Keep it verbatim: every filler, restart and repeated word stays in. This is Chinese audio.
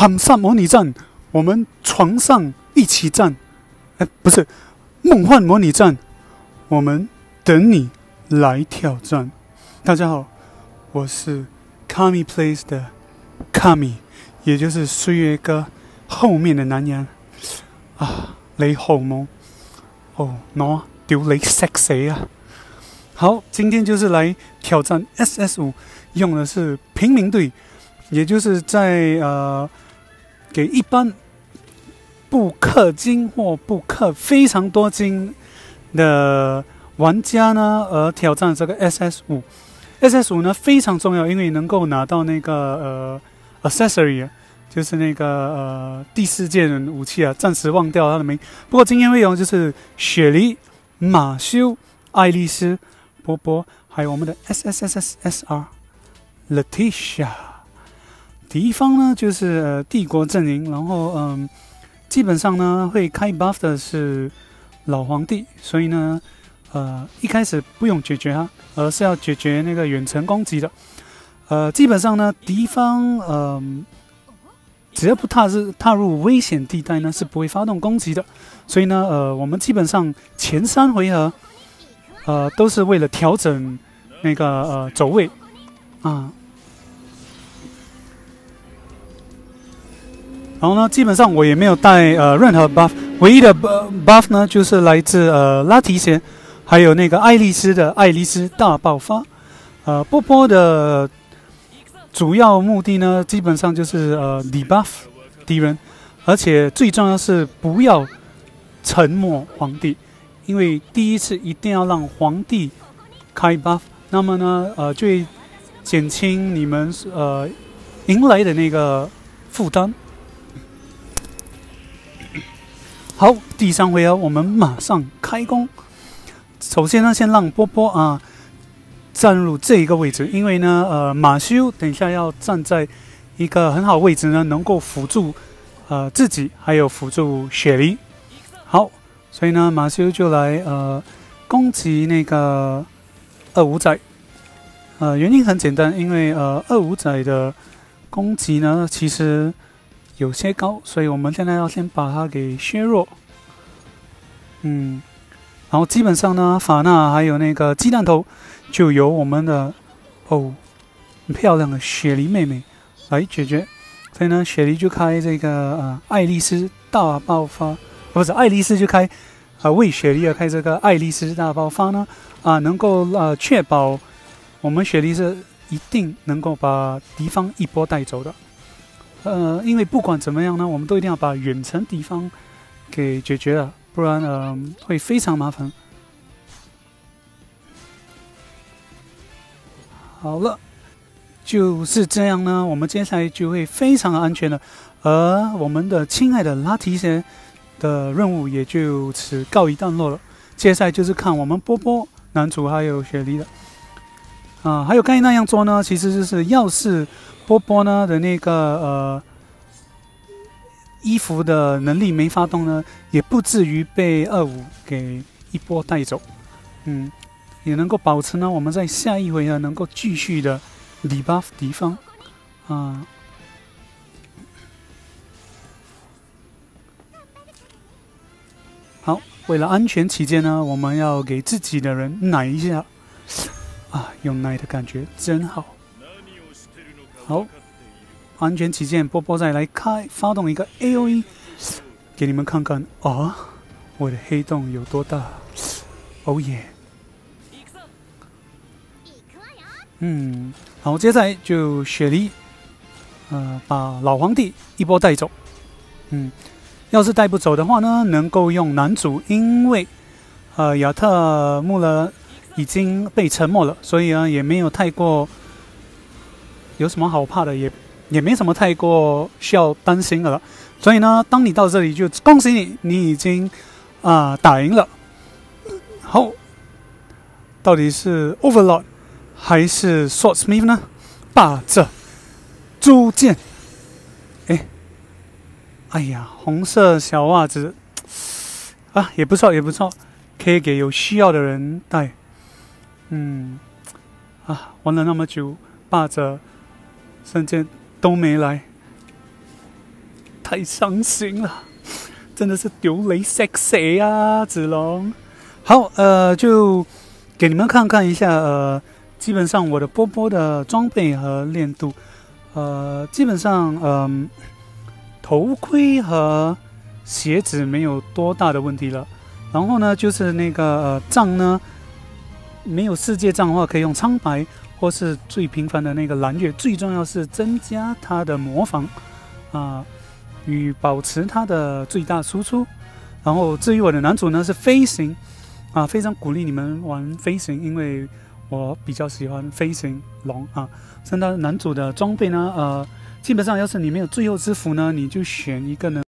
喊上模拟战，我们床上一起战。哎，不是，梦幻模拟战，我们等你来挑战。大家好，我是 Kami Plays 的 Kami， 也就是岁月歌后面的男人啊，你好冇？哦，喏，丢你食死啊！好，今天就是来挑战 S S 五，用的是平民队，也就是在呃给一般不氪金或不氪非常多金的玩家呢，而挑战这个 S S 五。S S 五呢非常重要，因为能够拿到那个呃 accessory， 就是那个呃第四件武器啊，暂时忘掉它的名。不过今天会用就是雪梨、马修、爱丽丝、波波，还有我们的 S S S S S R Letitia。敌方呢就是、呃、帝国阵营，然后嗯，基本上呢会开 buff 的是老皇帝，所以呢，呃，一开始不用解决它，而是要解决那个远程攻击的。呃，基本上呢，敌方呃只要不踏入踏入危险地带呢，是不会发动攻击的。所以呢，呃，我们基本上前三回合，呃，都是为了调整那个呃走位啊。然后呢，基本上我也没有带呃任何 buff， 唯一的 buff 呢就是来自呃拉提鞋，还有那个爱丽丝的爱丽丝大爆发。呃，波波的主要目的呢，基本上就是呃 debuff 敌人，而且最重要是不要沉默皇帝，因为第一次一定要让皇帝开 buff， 那么呢，呃，就会减轻你们呃迎来的那个负担。好，第三回合我们马上开攻。首先呢，先让波波啊站入这一个位置，因为呢，呃，马修等一下要站在一个很好的位置呢，能够辅助呃自己，还有辅助雪梨。好，所以呢，马修就来呃攻击那个二五仔。呃，原因很简单，因为呃二五仔的攻击呢，其实有些高，所以我们现在要先把它给削弱。嗯，然后基本上呢，法纳还有那个鸡蛋头就由我们的哦很漂亮的雪梨妹妹来解决。所以呢，雪梨就开这个呃爱丽丝大爆发，不是爱丽丝就开呃为雪梨而开这个爱丽丝大爆发呢啊、呃，能够呃确保我们雪梨是一定能够把敌方一波带走的。呃，因为不管怎么样呢，我们都一定要把远程敌方给解决了，不然呃会非常麻烦。好了，就是这样呢，我们接下来就会非常的安全了，而我们的亲爱的拉提鞋的任务也就此告一段落了。接下来就是看我们波波男主还有雪梨的啊，还有刚才那样做呢，其实就是要是波波呢的那个呃衣服的能力没发动呢，也不至于被二五给一波带走，嗯，也能够保持呢我们在下一回合能够继续的 debuff 敌方啊。好，为了安全起见呢，我们要给自己的人奶一下啊，有奶的感觉真好。好，安全起见，波波再来开发动一个 A O E， 给你们看看啊，我的黑洞有多大？哦耶！嗯，好，接下来就雪梨，呃，把老皇帝一波带走。嗯，要是带不走的话呢，能够用男主，因为呃亚特穆勒已经被沉默了，所以呢也没有太过。有什么好怕的，也也没什么太过需要担心的了。所以呢，当你到这里，就恭喜你，你已经啊、呃、打赢了。好，到底是 Overlord 还是 Swordsmith 呢？霸着铸剑，哎，哎呀，红色小袜子啊，也不错，也不错，可以给有需要的人戴。嗯，啊，玩了那么久，霸着圣剑都没来， 太伤心了，真的是丢泪塞塞啊，子龙。好，呃，就给你们看看一下，呃，基本上我的波波的装备和练度，呃，基本上，嗯、呃，头盔和鞋子没有多大的问题了。然后呢，就是那个呃杖呢，没有世界杖的话，可以用苍白或是最平凡的那个蓝月。最重要是增加它的模仿啊、呃，与保持它的最大输出。然后至于我的男主呢是飞行。啊，非常鼓励你们玩飞行，因为我比较喜欢飞行龙啊。圣诞男主的装备呢，呃，基本上要是你没有最后之符呢，你就选一个呢。